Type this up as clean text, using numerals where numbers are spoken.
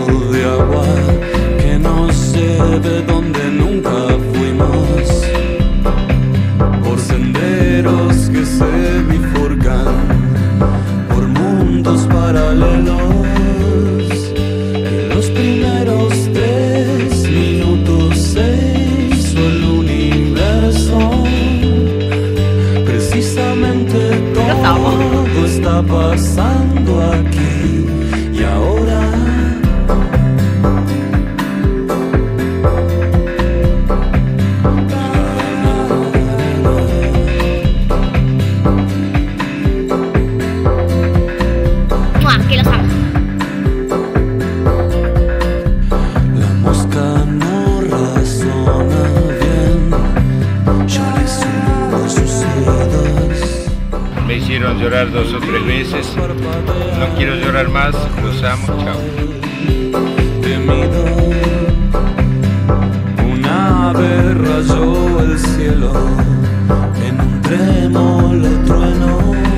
de agua que nos lleve donde nunca fuimos, por senderos que se bifurcan, por mundos paralelos. En los primeros 3 minutos se hizo el universo. Precisamente todo está pasando aquí y ahora. Que los amo. La mosca no razona bien, ya le subo sus oídos. Me hicieron llorar 2 o 3 veces. No quiero llorar más. Los amo. Chao. Temido, un ave rayó el cielo, en un trémolo trueno.